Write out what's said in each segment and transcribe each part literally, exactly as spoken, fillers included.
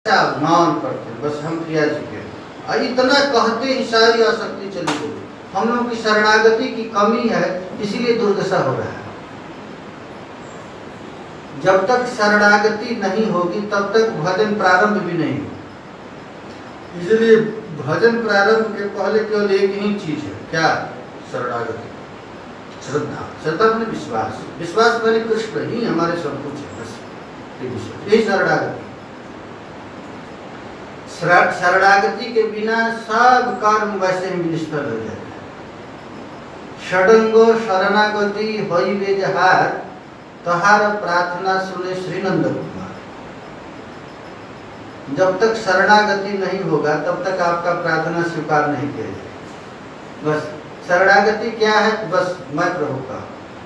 मान करते हैं, बस हम प्रिया जी के इतना कहते ही सारी आसक्ति चली गई। हम लोग की शरणागति की कमी है, इसीलिए दुर्दशा हो रहा है। जब तक शरणागति नहीं होगी तब तक भजन प्रारंभ भी नहीं होगा। इसलिए भजन प्रारंभ के पहले केवल एक ही चीज है, क्या? शरणागति, श्रद्धा। श्रद्धा में विश्वास, विश्वास मैंने कृष्ण ही हमारे सब कुछ है, बस यही शरणागति। शरणागति के बिना सब कर्म वैसे ही निष्फल हो जाता है। षडंगो शरणागति होई वे जहार, तहार प्रार्थना सुने श्री नंद कुमार। जब तक शरणागति नहीं होगा तब तक आपका प्रार्थना स्वीकार नहीं किया जाएगा। बस शरणागति क्या है? बस मैं प्रभु का,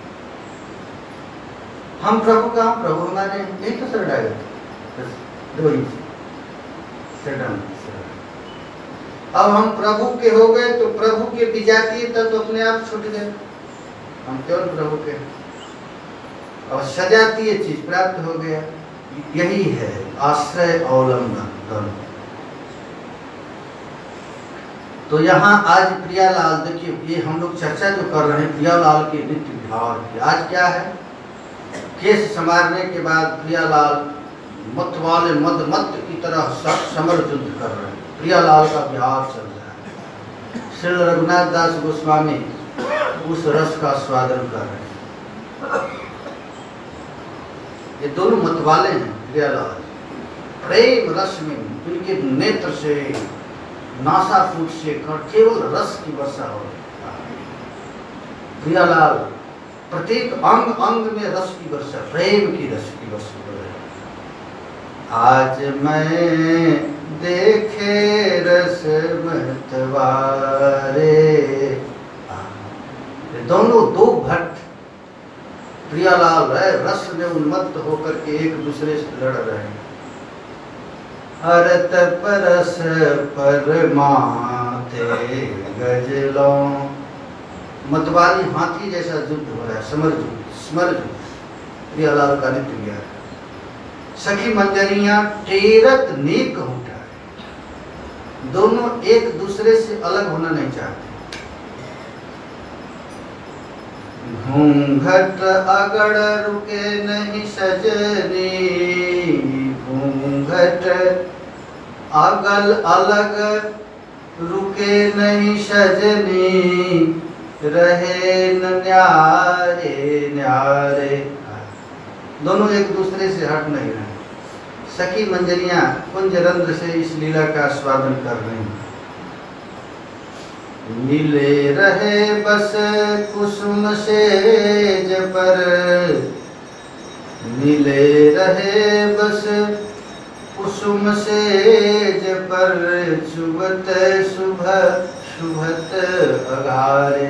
हम प्रभु का, हम प्रभु हमारे, यही तो शरणागति। बस दो ही शरण। अब हम प्रभु के हो गए तो प्रभु के विजातीय तब तो अपने आप छूट गए, हम केवल प्रभु के, और सजातीय चीज प्राप्त हो गया। यही है आश्रय अवलंबन। तो यहाँ आज प्रियालाल, देखिए ये हम लोग चर्चा जो कर रहे हैं प्रियालाल के नित्य विहार की। आज क्या है? केस संवारने के बाद प्रियालाल मत वाले मद मत की तरह समर युद्ध कर रहे हैं। प्रियालाल का विहार चल रहा है। श्री रघुनाथ दास गोस्वामी उस रस का स्वादन कर रहे हैं। ये दोनों मत वाले हैं प्रियालाल। प्रेम रस में उनके नेत्र से, नासापुट से केवल रस की वर्षा हो रही है। प्रियालाल प्रत्येक अंग अंग में रस की वर्षा, प्रेम की रस की वर्षा हो रही है। आज मैं देखे रस मतवारे। दोनों दो भट्ट प्रियालाल है, रस में उन्मत्त होकर के एक दूसरे से लड़ रहे हैं। हरत परस परमाते गजलों, मतवाली हाथी जैसा युद्ध हो रहा है, समर युद्ध, स्मर युद्ध। प्रियालाल का नित्य विहार। सखी मंजरियां टेरत नेक होता है, दोनों एक दूसरे से अलग होना नहीं चाहते। घूंघट अगड़ रुके नहीं सजनी, घूंघट अगल अलग रुके नहीं सजनी, रहे न न्यारे न्यारे। दोनों एक दूसरे से हट नहीं रहे। सखी मंजरियां कुंज रंध्र से इस लीला का स्वादन कर रही हैं। मिले रहे बस कुसुम सेज पर, मिले रहे बस कुसुम सेज पर, चुबत सुबह शुभत अघारे।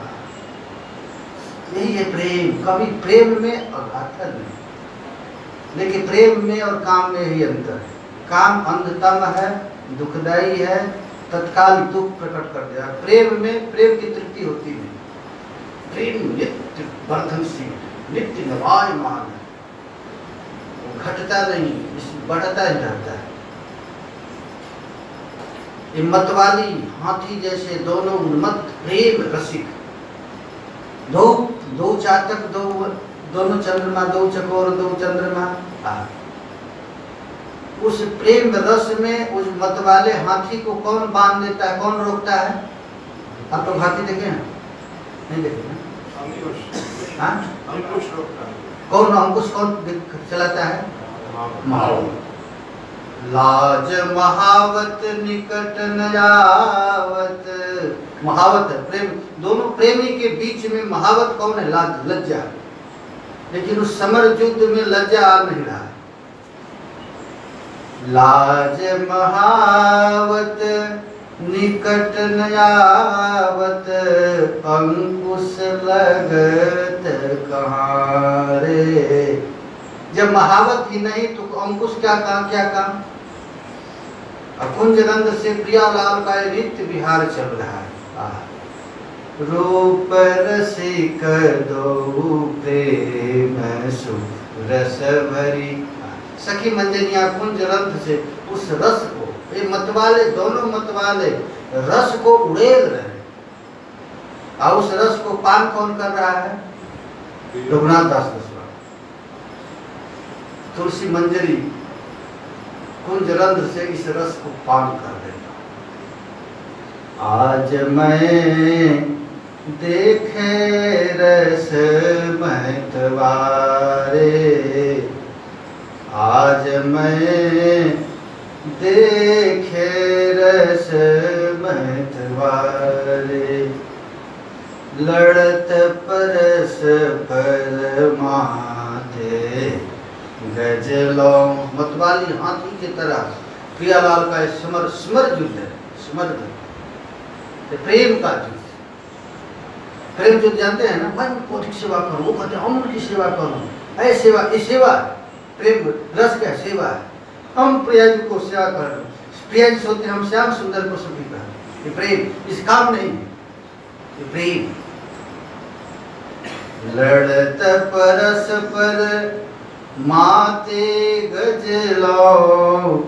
यही है प्रेम। कभी प्रेम में अघाता नहीं, लेकिन प्रेम में और काम में ही अंतर है। काम अंधतम है, दुखदायी है, तत्काल दुख प्रकट कर दिया। प्रेम में प्रेम की तृप्ति होती नहीं। प्रेम नित्य वर्धनशील, नित्य नवायमान है, वो घटता नहीं, बढ़ता ही रहता है। ये मतवाली हाथी जैसे दोनों उन्मत्त प्रेम रसिक, दो दो चातक, दो दोनों चंद्रमा, दो चकोर, दो चंद्रमा। उस प्रेम रस में उस मतवाले हाथी को कौन बांध देता है, कौन रोकता है? आप लोग हाथी देखे हैं? नहीं देखे ना? अंकुश रोकता है। कौन अंकुश कौन चलाता है? महावत। लाज महावत निकट न आवत। महावत है प्रेम, दोनों प्रेमी के बीच में महावत कौन है? लाज, लज्जा। लेकिन उस समर युद्ध में लज्जा आ नहीं रहा है। लाज महावत निकट न आवत, अंकुश लगत कहाँ रे। जब महावत ही नहीं तो अंकुश क्या काम, क्या काम? कुंज रंध्र से प्रियालाल का नित्य विहार चल रहा है। रूप रसिक दो प्रेम सुरस भरी। सखी मंजरियां कुंज रंध से उस रस को, ये मतवाले दोनों मतवाले रस को उड़ेल रहे हैं। और उस रस को पान कौन कर रहा है? रघुनाथ दास गोस्वामी। तुलसी मंजरी कुंज रंध्र से इस रस को पान कर देता। आज मैं देखे रस महतवारे, आज मैं देखे रस महतवारे, लड़त परस पर माथे गजलो। मतवाली हाथी की तरह प्रियालाल का स्मर स्मर युद्ध है, स्मर प्रेम का युद्ध। प्रेम युद्ध जानते हैं ना, भाई कोटि की सेवा करो, वो कहते हैं हम उनकी सेवा करो, ऐ सेवा, ये सेवा प्रेम रस का सेवा है। हम प्रिया जी को सेवा कर रहे, प्रिया जी सोचते हम श्याम सुंदर को सभी का, ये प्रेम, इस काम नहीं है, ये प्रेम। लड़त परस पर माते गजलो,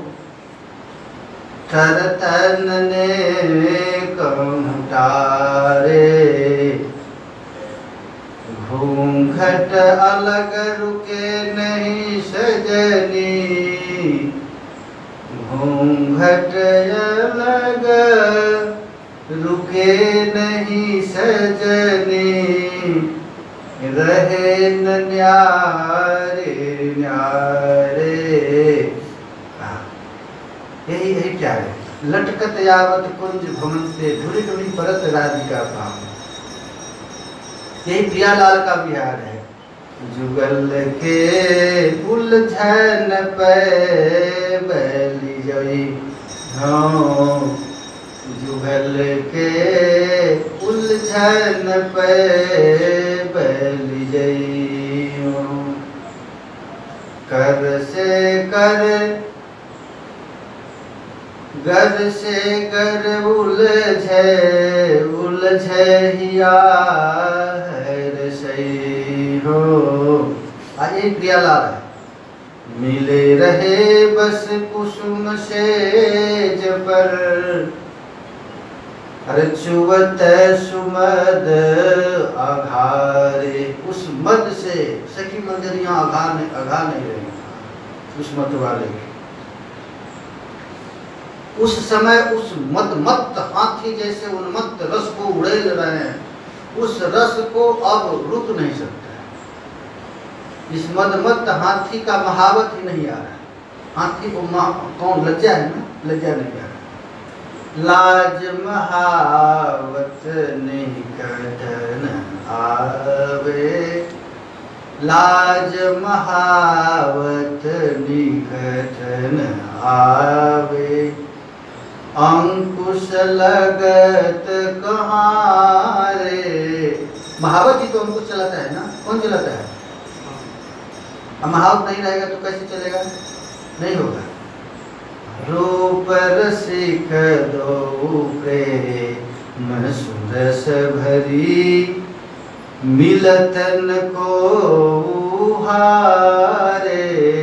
तरतन ने कमटारे, घूंघट अलग रुके नहीं सजनी, घूंघट अलग रुके नहीं सजनी, रहे न न्यारे न्यारे। यही यही क्या है? लटकत यावत कुंज भ्रमंते, धुरी धुरी परत राधिका भाव। यही प्रियालाल का बिहार है। जुगल के उलझन पे बैली जई, हाँ जुगल के उलझन पे बैली जई, कर से कर गर से गर उलझे उलझे हिया है सही हो। आइए प्रियालाल है। मिले रहे बस कुसुम सेज पर, अरे चुवत सुमद अघारे। उस मद से सखी मंजरियां अघा नहीं अघा नहीं रही उस मत वाले। उस समय उस मदमत्त हाथी जैसे उन्मत्त रस को उड़ेल रहे हैं, उस रस को अब रुक नहीं सकता है। इस मदमत्त हाथी का महावत ही नहीं आ रहा है। हाथी को कौन लज्जा है ना, लज्जा नहीं आ रहा। लाज महावत निकटन आवे, लाज महावत निकटन आवे, अंकुश लगत कहाँ रे। महावत ही तो अंकुश चलाता है ना, कौन चलाता है? अब महावत नहीं रहेगा तो कैसे चलेगा? नहीं होगा। रूप रसिक दो प्रेम सुरस भरी, मिलतन को हारे।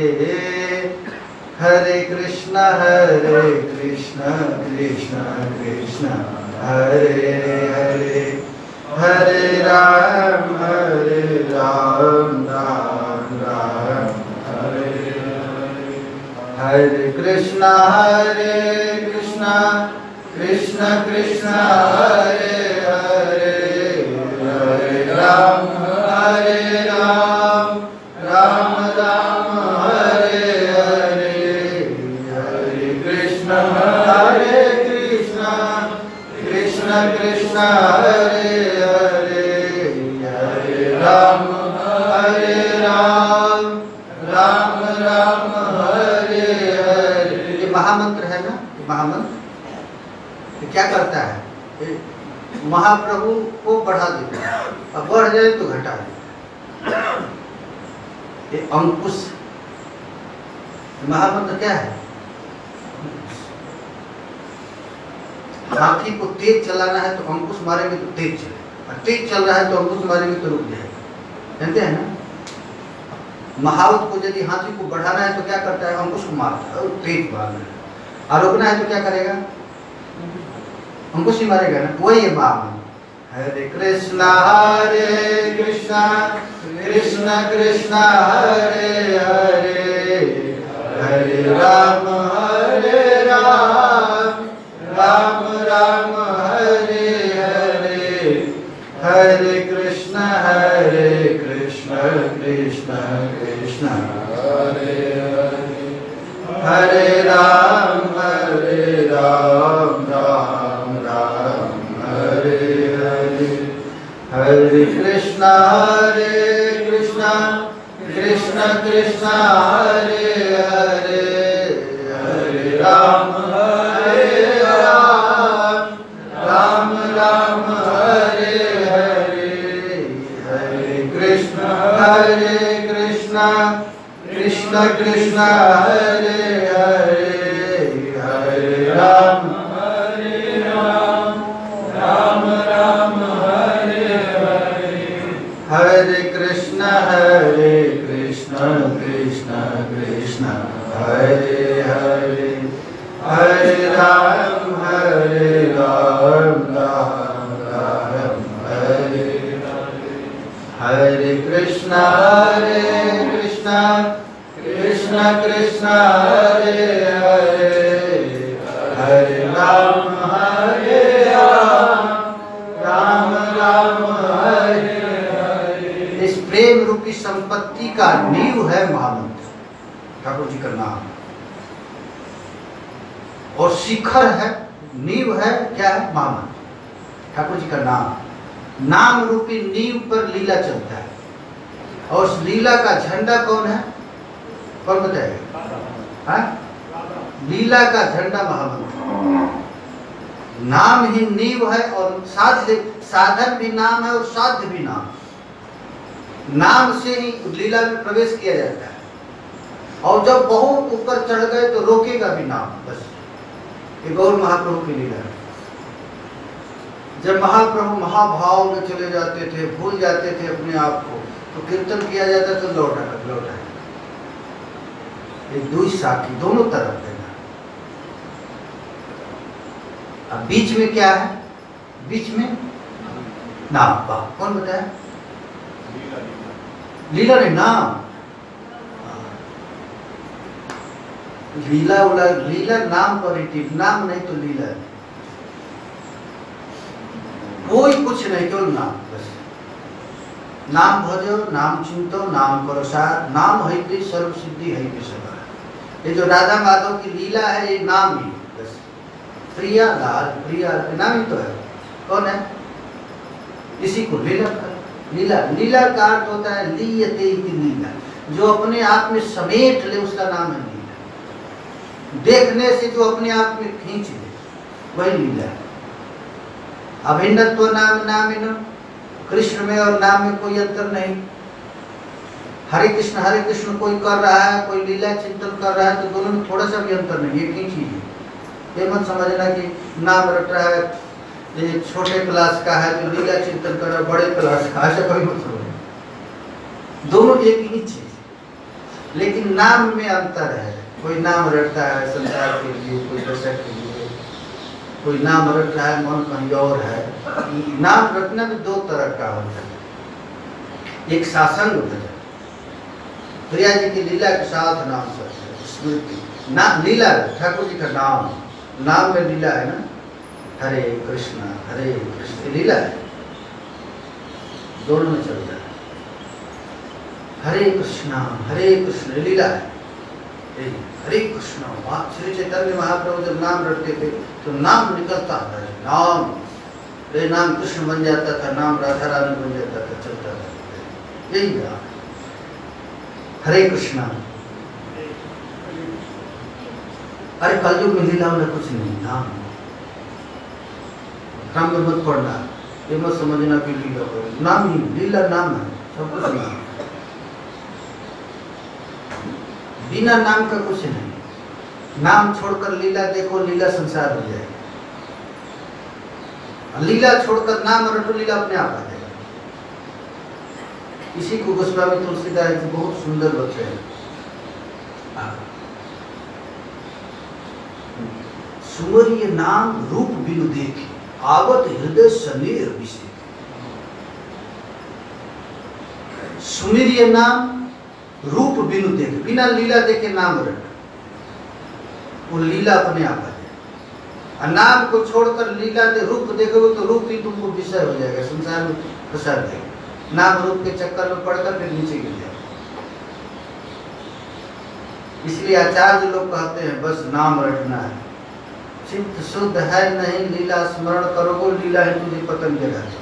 हरे कृष्ण हरे कृष्ण कृष्ण कृष्ण हरे हरे, हरे राम हरे राम राम राम हरे हरे। हरे कृष्ण हरे कृष्ण कृष्ण कृष्ण हरे हरे, हरे राम हरे राम राम राम हरे हरे। हरे कृष्ण हरे कृष्ण कृष्ण कृष्ण हरे हरे, हरे राम हरे राम राम राम हरे हरे। ये महामंत्र है ना, ये महामंत्र क्या करता है? महाप्रभु को बढ़ा देता है, अब बढ़ जाए तो घटा देता है। ये अंकुश महामंत्र क्या है? हाथी को तेज चलाना है तो अंकुश मारेंगे तो तेज चले, और तेज चल रहा है तो अंकुश मारेंगे तो रुक जाएगा। जानते हैं ना? महावत को यदि हाथी को बढ़ाना है तो क्या करता है, अंकुश को मारता है और पेट बांधता है, और रोकना है तो क्या करेगा, अंकुश ही मारेगा ना, वही है महामंत्र। हरे कृष्णा हरे कृष्णा कृष्णा कृष्णा हरे हरे, हरे राम हरे राम राम राम हरे हरे, हरे कृष्णा हरे कृष्णा कृष्णा कृष्णा हरे हरे, हरे राम हरे राम राम राम हरे हरे, हरे कृष्णा हरे कृष्णा कृष्णा कृष्णा हरे हरे, हरे राम हरे राम राम राम हरे हरे, हरे कृष्णा हरे कृष्णा कृष्णा कृष्णा हरे हरे, हरे राम हरे राम राम राम हरे हरे, हरे कृष्णा हरे कृष्णा कृष्णा कृष्णा हरे हरे, हरे राम हरे राम राम राम हरे हरे, हरे कृष्णा हरे कृष्णा कृष्णा कृष्णा हरे हरे, हरे राम हरे राम राम राम हरे हरे। इस प्रेम रूपी संपत्ति का नींव है महामंत्र, ठाकुर जी का नाम, और शिखर है, नींव है, क्या है, महामंत्र, ठाकुर जी का नाम। नाम रूपी नींव पर लीला चलता है, और उस लीला का झंडा कौन है, कौन बताएगा, लीला का झंडा महामंत्र। नाम ही नींव है, और साध्य साधन भी नाम है और साध्य भी नाम। नाम से ही लीला में प्रवेश किया जाता है, और जब बहुत ऊपर चढ़ गए तो रोकेगा भी नाम। बस ये गौर महाप्रभु की लीला है। जब महाप्रभु महाभाव में चले जाते थे, भूल जाते थे अपने आप को, तो कीर्तन किया जाता तो लौटा लौटा एक दुई साखी दोनों तरफ देना। अब बीच में क्या है, बीच में नाम। वाह, कौन बताया, लीला ने नाम। लीला उला लीला नाम पॉजिटिव, नाम नहीं तो लीला नहीं। कोई कुछ नहीं, केवल नाम। बस नाम भजो, नाम चिंतो, नाम करो सार, नाम है कि सर्व सिद्धि है कि सब। ये जो राधा माधव की लीला है, ये नाम ही बस। प्रिया लाल, प्रिया नाम ही तो है। कौन है, इसी को लीला का लीला लीला का अर्थ होता है लीयते इति लीला, जो अपने आप में समेट ले उसका नाम है लीला। देखने से जो अपने आप में खींच ले वही लीला है। अभिन्नत्व नाम नामिन, कृष्ण में और नाम में कोई अंतर नहीं। हरे कृष्ण हरे कृष्ण कोई कर रहा है, कोई लीला चिंतन कर रहा है, तो दोनों में थोड़ा सा भी अंतर नहीं, एक ही चीज है। ये मत समझना कि नाम रट रहा है, ये छोटे क्लास का है तो लीला चिंतन कर रहा है बड़े क्लास का, ऐसा कोई मत समझो। दोनों एक ही चीज, लेकिन नाम में अंतर है। कोई नाम रटता है संसार के लिए, कोई दशक के लिए, कोई नाम रट रहा है मन कहीं और है। नाम रटना भी दो तरह का होता है, एक शासन भजन, प्रिया जी की लीला के साथ नाम स्मृति, नाम लीला ठाकुर जी का नाम, नाम में लीला है ना। हरे कृष्णा हरे कृष्ण लीला है, दोनों में चल रहा है। हरे कृष्णा हरे कृष्ण लीला है, हरे कृष्णा। श्री चैतन्य महाप्रभु जब नाम रटते थे तो नाम निकलता था, नाम रे नाम कृष्ण बन जाता था, नाम राधा रानी बन जाता था, चलता था। यही नाम हरे कृष्णा। अरे कलयुग में लीला में कुछ नहीं, नाम नाम में मत पढ़ना, ये मत समझना कि लीला नाम ही, लीला नाम है, सब कुछ नाम। बिना नाम का कुछ नहीं। नाम छोड़कर लीला देखो, लीला संसार हो जाएगा। लीला छोड़कर नाम रटो, लीला अपने आप आ जाएगा। इसी को गोस्वामी तुलसीदास जी बहुत सुंदर बताते हैं। सुमरिय नाम रूप बिनु देखे, आवत हृदय सनेह विषय। सुमरिय नाम रूप बिनु देखे, बिना लीला देखे नाम रट, वो लीला अपने आप आ जाए। नाम को छोड़कर लीला दे रूप देखोगे तो रूप ही तुमको विषय हो जाएगा, संसार में प्रसार देगा। नाम रूप के चक्कर में पड़कर फिर नीचे गिर जाएगा। इसलिए आचार्य लोग कहते हैं बस नाम रटना है, चित्त शुद्ध है नहीं लीला स्मरण करोगे, लीला है तुझे पतन के राजा।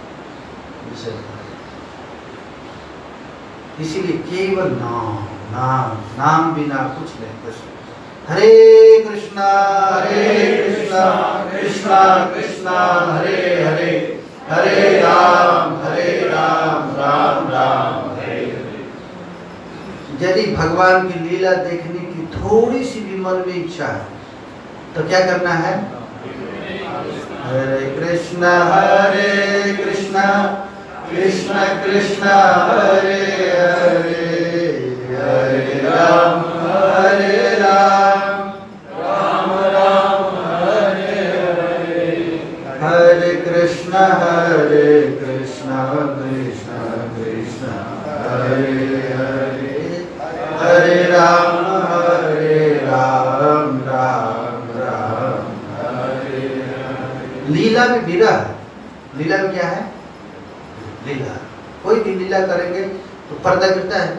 इसीलिए केवल नाम नाम नाम बिना कुछ नहीं बस। हरे कृष्णा हरे कृष्णा कृष्णा कृष्णा हरे हरे, हरे राम हरे राम राम राम हरे हरे। यदि भगवान की लीला देखने की थोड़ी सी भी मन में इच्छा है तो क्या करना है? हरे कृष्णा हरे कृष्णा कृष्णा कृष्णा हरे हरे, हरे राम हरे राम राम राम हरे हरे। हरे कृष्णा हरे कृष्णा कृष्णा कृष्णा हरे हरे, हरे राम हरे राम राम राम हरे हरे। लीला में विरह, लीला में क्या है? लीला। कोई भी लीला करेंगे तो पर्दा गिरता है।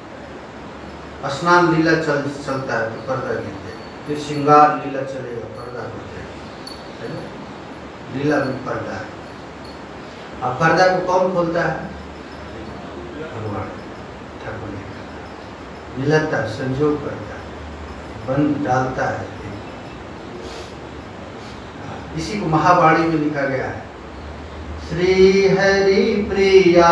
स्नान लीला चल चलता है तो पर्दा गिरता है, फिर श्रृंगार लीला चलेगा पर्दा गिर जाएगा। लीला में पर्दा है। अब पर्दा को कौन खोलता है? भगवान ठाकुर ने मिलाता है, संजोग करता है, बंद डालता है। इसी को महावाणी में लिखा गया है, श्री हरि प्रिया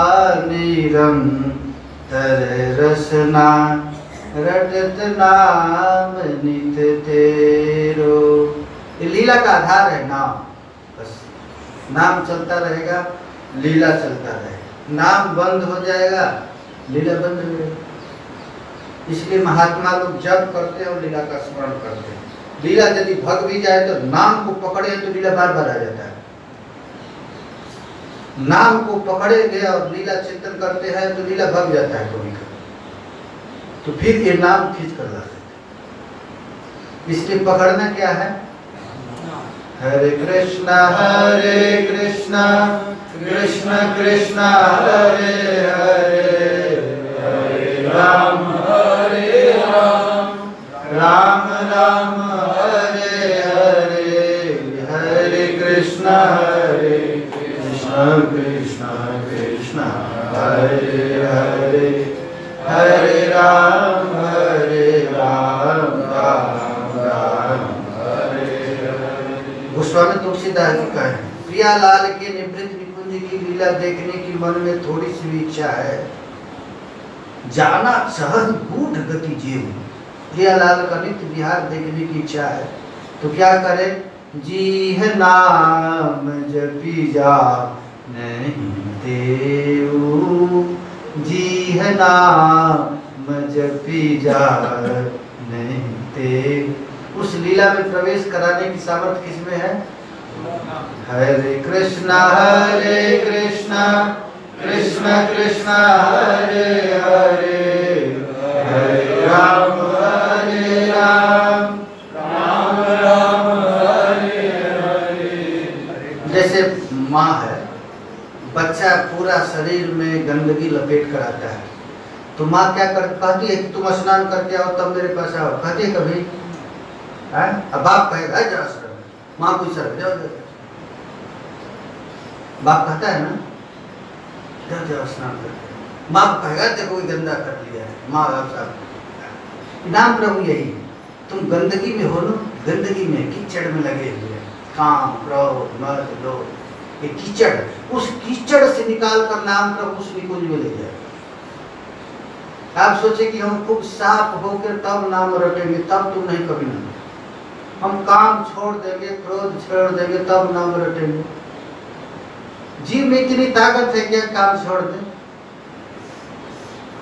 निरंतर रसना रटत नाम नित तेरो। ये लीला का आधार है नाम। बस नाम चलता रहेगा, लीला चलता रहेगा। नाम बंद हो जाएगा, लीला बंद हो जाएगी। इसलिए महात्मा लोग जप करते हैं और लीला का स्मरण करते हैं। लीला यदि भग भी जाए तो नाम को पकड़े तो लीला बार बार आ जाता है। नाम को पकड़ेंगे और लीला चिंतन करते हैं तो लीला भग जाता है कभी कभी, तो फिर ये नाम खींच कर लाते हैं। इसलिए पकड़ना क्या है? हरे कृष्णा हरे कृष्णा कृष्णा कृष्णा हरे हरे, हरे राम हरे राम राम राम हरे हरे। हरे कृष्णा हरे कृष्णा कृष्णा हरे हरे, हरे राम हरे राम राम राम हरे हरे। गोस्वामी तुलसीदास जी कहे, प्रियालाल के निवृत्त निकुंज की लीला देखने की मन में थोड़ी सी भी इच्छा है, जाना सहज गूढ़ गति जीव। प्रियालाल का नित्य विहार देखने की इच्छा है तो क्या करे? जी है नाम जपी जा नहीं देऊ, जी है नाम जपी जा नहीं देऊ। उस लीला में प्रवेश कराने की सामर्थ्य किसमें है? हरे कृष्णा हरे कृष्णा कृष्णा कृष्णा हरे हरे, हरे राम हरे राम राम राम हरे हरे। जैसे माँ है, बच्चा पूरा शरीर में गंदगी लपेट कर आता है तो माँ क्या कर कहती है कि तुम स्नान करके आओ तब मेरे पास आओ, कहती है कभी? अब बाप कहेगा जरा शर्म, माँ को शर्म जाओ जाओ, बाप कहता है ना जाओ जाओ स्नान करके। माँ को कहेगा देखो गंदा कर लिया है, माँ बाप नाम प्रभु यही, तुम गंदगी में हो ना, गंदगी में कीचड़ में लगे हुए, काम क्रोध मद लोभ, ये कीचड़, उस कीचड़ से निकाल कर नाम प्रभु उस निकुंज में ले जाए। आप सोचे कि हम खूब साफ होकर तब नाम रटेंगे, तब तुम नहीं कभी नाम। हम काम छोड़ देंगे, क्रोध छोड़ देंगे, तब नाम रटेंगे। जीव में इतनी ताकत है क्या काम छोड़ दे?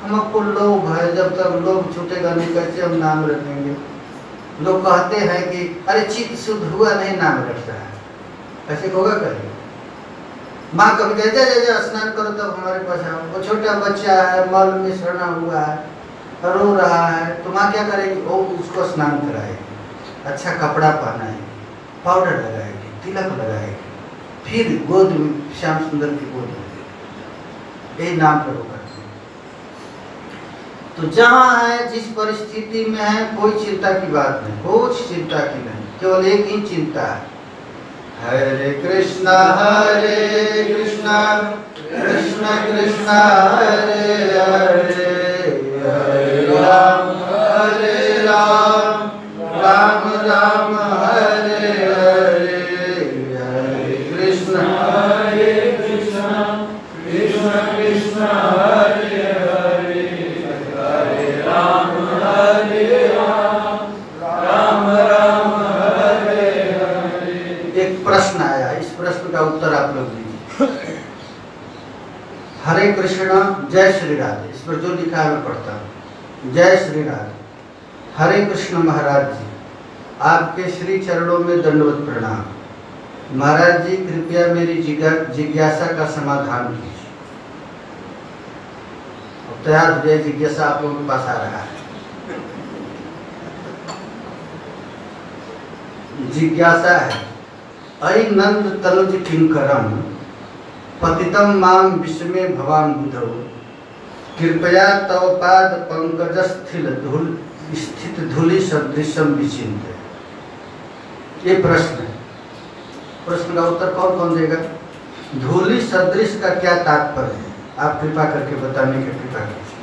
हमको लोभ है, जब तक लोभ छूटेगा नहीं कैसे हम नाम रखेंगे। लोग कहते हैं कि अरे चित्त शुद्ध हुआ नहीं नाम रखता है, ऐसे होगा कहीं? माँ कभी कहते हैं जा स्नान करो तब हमारे पास आओ। वो छोटा बच्चा है, मल में सड़ा हुआ है, रो रहा है, तो माँ क्या करेगी? वो उसको स्नान कराएगी, अच्छा कपड़ा पहनाएगी, पाउडर लगाएगी, तिलक लगाएगी, फिर गोद में श्याम सुंदर की गोद में देगी। यही नाम प्रभु करते हैं। तो जहाँ है, जिस परिस्थिति में है, कोई चिंता की बात नहीं, कुछ चिंता की नहीं, केवल एक ही चिंता है, हरे कृष्णा हरे कृष्णा कृष्णा कृष्णा हरे हरे, हरे राम हरे राम राम राम हरे हरे, हरे कृष्णा हरे कृष्णा कृष्णा कृष्णा हरे हरे, हरे राम हरे राम राम राम हरे हरे। एक प्रश्न आया, इस प्रश्न का उत्तर आप लोग दीजिए। हरे कृष्णा जय श्री राधे, इस पर जो लिखा है मैं पढ़ता हूँ। जय श्री राधे। हरे कृष्ण महाराज जी, आपके श्री चरणों में दंडवत प्रणाम। महाराज जी कृपया मेरी जिज्ञासा का समाधान कीजिए। अब तैयार हो जाए, जिज्ञासा आप लोगों के पास आ रहा है। जिज्ञासा है, अयि नंद तनुज किंकरम पतितम माम विस्मे भवान बुधौ, कृपया तव पाद पंकज स्थिल धूल स्थित धूलि सदृशम विचिंत। ये प्रश्न है, प्रश्न का उत्तर कौन कौन देगा? धूलि सदृश का क्या तात्पर्य है, आप कृपा करके बताने की कृपा कीजिए।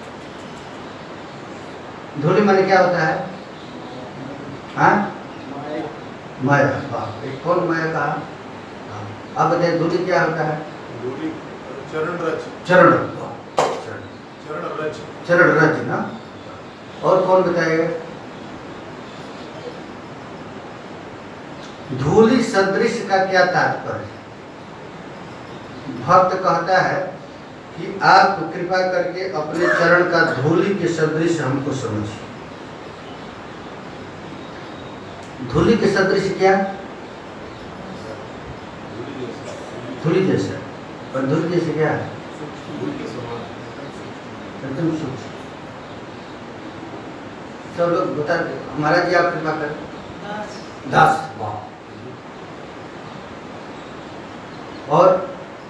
धूलि माने क्या होता है? हाँ, माया। वाह, एक कौन माया कहा? अब बताइए धूलि क्या होता है? चरण रज। चरण चरण रज। चरण रज ना। और कौन बताएगा? धूलि सदृश का क्या तात्पर्य? भक्त कहता है कि आप कृपा करके अपने चरण का धूलि के सदृश हमको समझिए। धूलि के सदृश क्या? धूलि जैसा। और धूलि जैसे क्या है? एकदम सूक्ष्म। सब लोग बता दे। महाराज जी आप कृपा करें। दास। वाह। और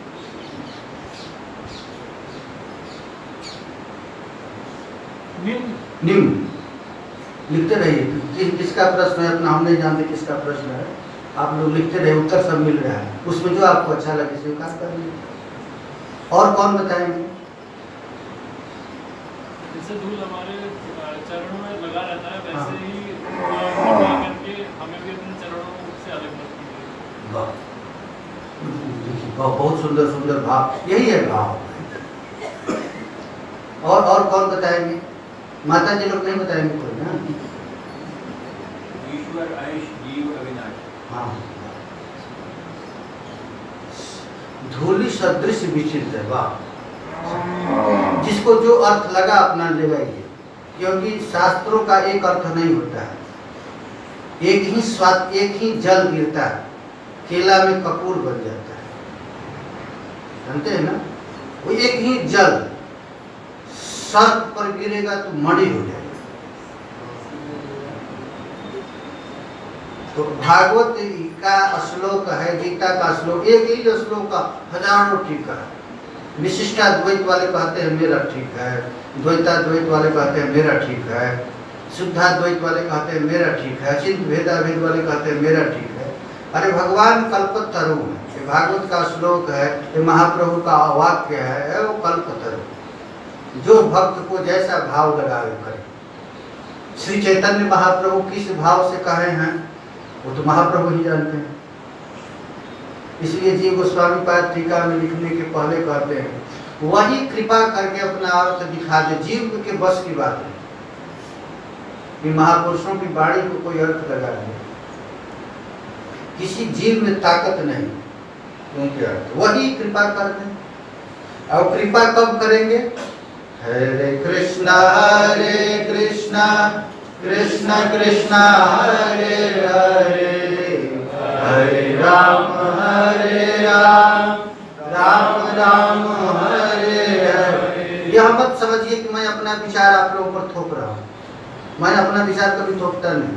निम्न लिखते रहिए। कि, किसका प्रश्न है अपना हम नहीं जानते किसका प्रश्न है, आप लोग लिखते रहे, उत्तर सब मिल रहा है, उसमें जो आपको अच्छा लगे स्वीकार कर लीजिए। और कौन बताएंगे? जैसे धूल हमारे चरणों में लगा रहता है, वैसे हाँ। ही करके हमें भी अपने चरणों से अलग मत कीजिए। वाह, बहुत सुंदर सुंदर भाव, यही है भाव। और और कौन बताएंगे? माता जी लोग नहीं बताएंगे कोई ना? ईश्वर आयुष जीव अविनाश। हाँ, धूलि सदृश विचित्र है। वाह, जिसको जो अर्थ लगा अपना लगाइए, क्योंकि शास्त्रों का एक अर्थ नहीं होता है। एक ही स्वाद, एक ही जल गिरता है, केला में कपूर बन जाता है, जानते हैं ना? वो एक ही जल सर्प पर गिरेगा तो मणि हो जाएगा। तो भागवत का श्लोक है, गीता का श्लोक, एक ही श्लोक का हजारों टीका है। विशिष्टाद्वैत वाले कहते हैं मेरा ठीक है, द्वैताद्वैत वाले कहते हैं मेरा ठीक है, शुद्धाद्वैत वाले कहते हैं मेरा ठीक है, अचिंत भेदाभेद वाले कहते हैं मेरा ठीक है। अरे भगवान कल्पतरु है, ये भागवत का श्लोक है, ये महाप्रभु का वाक्य है, वो कल्पतरु। जो भक्त को जैसा भाव लगावे करे। श्री चैतन्य महाप्रभु किस भाव से कहे हैं वो तो महाप्रभु ही जानते हैं। इसलिए जीव गोस्वामी पाद टीका में लिखने के पहले कहते हैं वही कृपा करके अपना अर्थ दिखा दे, जीव के बस की बात नहीं कि महापुरुषों की वाणी को कोई अर्थ लगा दे। किसी जीव में ताकत नहीं उनके अर्थ, वही कृपा कर दे। और कृपा कब करेंगे? हरे कृष्णा हरे कृष्णा कृष्णा कृष्णा हरे हरे हरे राम हरे राम राम राम हरे हरे। यह मत समझिए कि मैं अपना विचार आप लोगों पर थोप रहा हूँ, मैं अपना विचार कभी थोपता नहीं।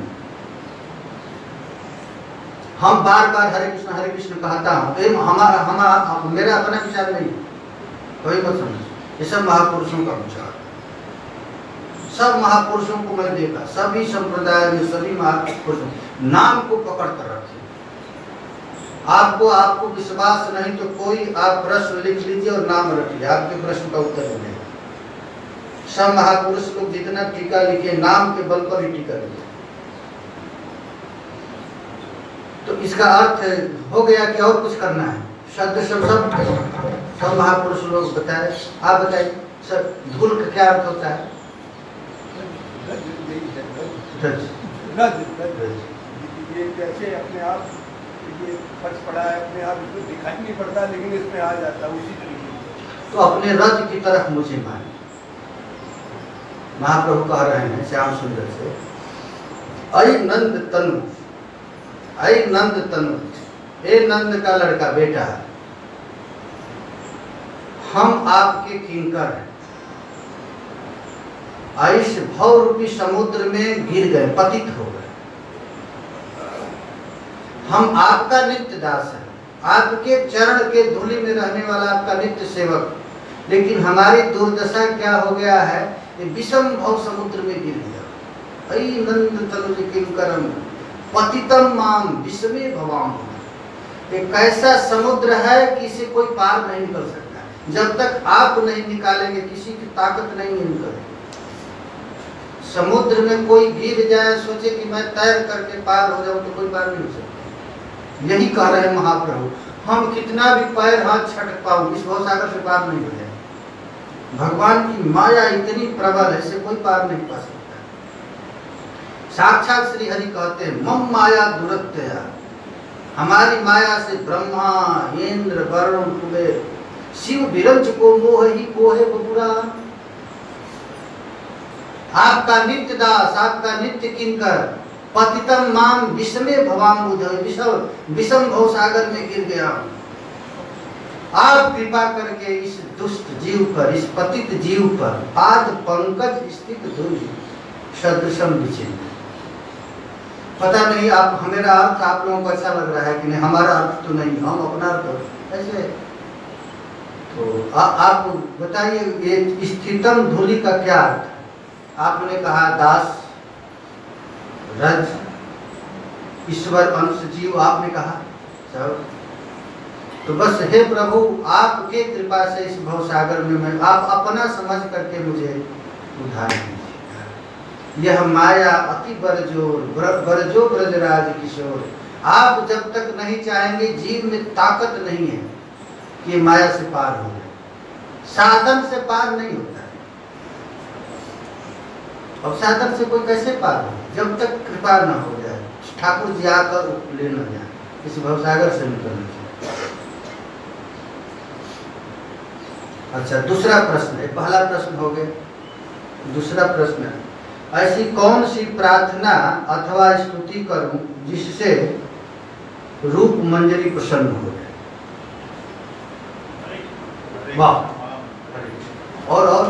हम बार बार हरे कृष्ण हरे कृष्ण कहता हूँ, हमारा हमारा मेरा अपना विचार नहीं, कोई मत समझ। ये सब महापुरुषों का विचार, सब महापुरुषों को मैं देखा, सभी संप्रदाय में सभी महापुरुषों नाम को पकड़ कर रखे। आपको आपको विश्वास नहीं तो कोई आप प्रश्न लिख लीजिए और नाम रखिए, आपके प्रश्न का उत्तर मिलेगा। सब महापुरुष लोग जितना टीका लिखे नाम के बल पर ही टीका लिखे। तो इसका अर्थ हो गया कि और कुछ करना है। शब्द सब सब सब महापुरुष लोग बताए, आप बताइए सर धूल का क्या अर्थ होता है? रज। रज, रज। ये कैसे अपने आप ये फर्श पड़ा है, अपने आप इसको दिखाई नहीं पड़ता लेकिन इसमें आ जाता है उसी तरीके से। तो अपने रज की तरफ मुझे माने। महाप्रभु कह रहे हैं श्याम सुंदर से, अय नंद तनु, अय नंद तनु, ए नंद का लड़का बेटा, हम आपके किंकर हैं। आयुष भव रूपी समुद्र में गिर गए, पतित हो गए। हम आपका नित्य दास है, आपके चरण के धूलि में रहने वाला आपका नित्य सेवक, लेकिन हमारी दुर्दशा क्या हो गया है, ये विषम भव समुद्र में गिर गया। अय नंद तनुज किंकरम पतितम माम विषमे भवाम। एक ऐसा समुद्र है कि इसे कोई पार नहीं निकल सकता। जब तक आप नहीं निकालेंगे किसी की ताकत नहीं निकलेगी। समुद्र में कोई गिर जाए, सोचे कि मैं तैर करके पार हो जाऊं, तो कोई पार नहीं हो सकता। यही कह रहे हैं महाप्रभु, हम कितना भी पैर हाथ छटक पाऊं, इस भवसागर से पार नहीं हो जाए। भगवान की माया इतनी प्रबल है, इसे कोई पार नहीं पा सकता। साक्षात श्री हरि कहते हैं, मम माया दुरत्यया, हमारी माया से ब्रह्मा इंद्र वरुण कुबेर शिव विरंच को मोह ही को है बबुरा। आपका नित्य दास, आपका नित्य किंकर, पतितम माम विषमे भवाम बुध, विषम विषम भव सागर में गिर गया। आप कृपा करके इस दुष्ट जीव पर, इस पतित जीव पर पाद पंकज स्थित धूलि सदृशम विचिन्न। पता नहीं आप, हमारा अर्थ आप लोगों को अच्छा लग रहा है कि नहीं, हमारा अर्थ तो नहीं, हम अपना अर्थ ऐसे। तो आ, आप बताइए ये स्थितम धूलि का क्या अर्थ? आपने कहा दास, रज, ईश्वर अंश जीव, आपने कहा सब। तो बस हे प्रभु, आपके कृपा से इस भवसागर में मैं, आप अपना समझ करके मुझे उद्धार कीजिए। यह माया अति बरजोर, बरजो ब्रजराज किशोर। आप जब तक नहीं चाहेंगे, जीव में ताकत नहीं है कि माया से पार हो जाए। साधन से पार नहीं होता है। अब साधन से कोई कैसे पार हो, जब तक कृपा न हो जाए, ठाकुर जी आकर ले न जाए, इस भवसागर से निकलना चाहिए। अच्छा, दूसरा प्रश्न है, पहला प्रश्न हो गया, दूसरा प्रश्न है, ऐसी कौन सी प्रार्थना अथवा स्तुति करूं जिससे रूप मंजरी प्रसन्न हो जाए? वाह। और और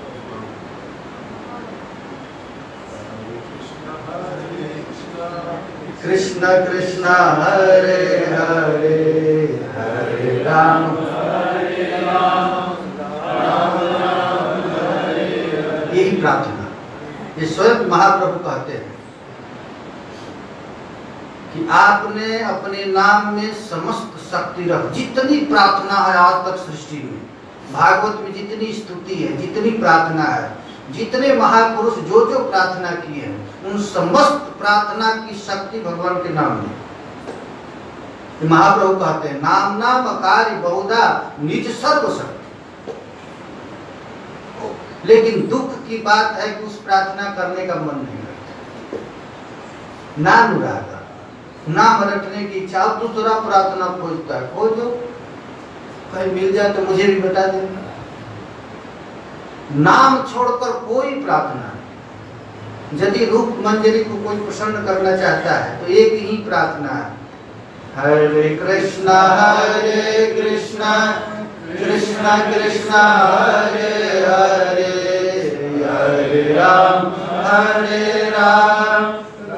कृष्ण कृष्ण हरे हरे हरे राम हरे राम राम राम हरे हरे। यही प्रार्थना, ये स्वयं महाप्रभु कहते हैं कि आपने अपने नाम में समस्त शक्ति रख। जितनी प्रार्थना है आज तक सृष्टि में, भागवत में जितनी स्तुति है, जितनी प्रार्थना है, जितने महापुरुष जो जो प्रार्थना किए हैं, उन समस्त प्रार्थना की शक्ति भगवान के नाम में। महाप्रभु कहते हैं, नाम नाम कार्य बहुधा निज सर्व शक्ति। लेकिन दुख की बात है कि उस प्रार्थना करने का मन नहीं करता, ना अनुरागा, नाम रटने की इच्छा। दूसरा प्रार्थना खोजता है, खोजो, कहीं मिल जाए तो मुझे भी बता देना। नाम छोड़कर कोई प्रार्थना नहीं। यदि रूप मंजरी को कोई प्रसन्न करना चाहता है तो एक ही प्रार्थना है, हरे कृष्णा हरे कृष्णा कृष्णा कृष्णा हरे हरे, हरे राम हरे राम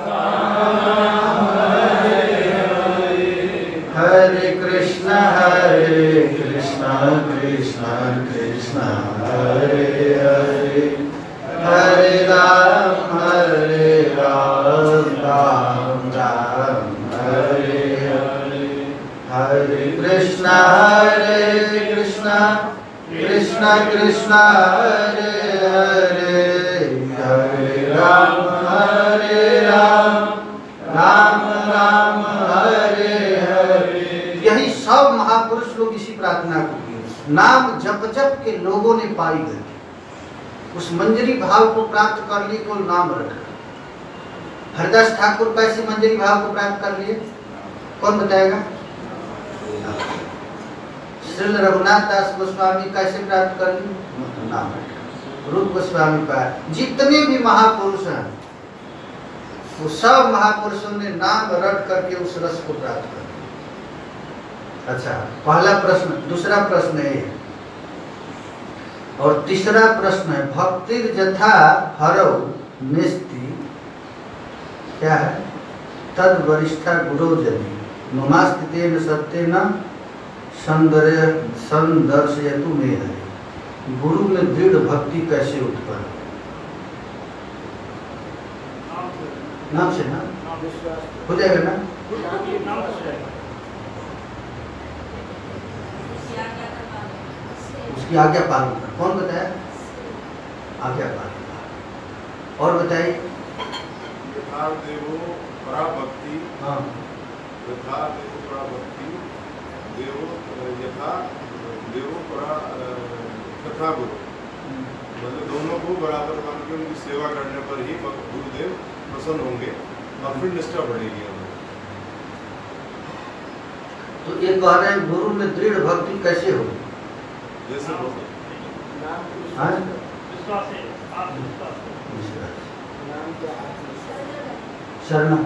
हरे कृष्णा हरे कृष्णा कृष्णा कृष्णा हरे हरे, हरे राम हरे राम राम राम हरे हरे, हरे कृष्णा हरे कृष्णा कृष्णा कृष्णा हरे हरे, हरे राम हरे राम राम राम हरे हरे। यही सब महापुरुष लोग इसी प्रार्थना को किए। नाम जप जप के लोगों ने पाई गई, उस मंजरी भाव को प्राप्त कर लिए, को नाम रखा। हरदास ठाकुर कैसे मंजरी भाव को प्राप्त कर लिए, कौन बताएगा? श्री रघुनाथ दास गोस्वामी कैसे प्राप्त कर लिए, नाम रखा। रूप गोस्वामी पाए, जितने भी महापुरुष हैं वो सब महापुरुषों ने नाम रट करके उस रस को प्राप्त कर लिया। अच्छा, पहला प्रश्न। दूसरा प्रश्न है और तीसरा प्रश्न है, भक्तिर जथा हरौ नेस्ति, क्या है? तद वरिष्ठा गुरु जनि ममास्तितेन सत्येन संदर्य संदर्शयतु मे हरि। गुरु में दृढ़ भक्ति कैसे उत्पन्न? नाम से ना हो जाएगा ना? उसकी आज्ञा पालन कर। कौन बताया? आज्ञा पालन। और बताइए। यथा देवो परा भक्ति, हाँ, यथा देवो परा भक्ति, देवो यथा देवो परा तथा गुरु, मतलब दोनों को बराबर मान के उनकी सेवा करने पर ही गुरुदेव प्रसन्न होंगे और फिर निष्ठा बढ़ेगी हमें। तो ये कह रहे हैं गुरु में दृढ़ भक्ति कैसे हो? जैसे हाँ? शरण।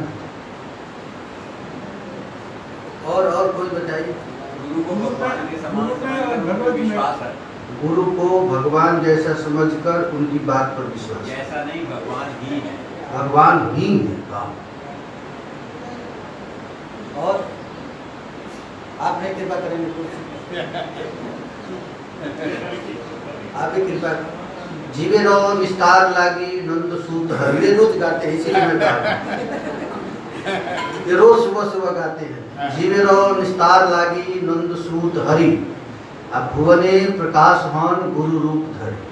और और कोई बताइए। गुरु को भगवान के समान समझकर विश्वास है। गुरु को भगवान जैसा समझकर उनकी बात पर विश्वास। जैसा नहीं, भगवान ही है। भगवान ही है। और आपने कृपा करेंगे कुछ? आपने कृपा। जीवे रहो निस्तार लागी नंद सूत हरि, रोज गाते हैं, इसीलिए मैं गा रहा हूं। ये रोज सुबह सुबह गाते हैं। जीवे रहो निस्तार लागी नंद सूत हरि, अब भुवने प्रकाश हन गुरु रूप धरि।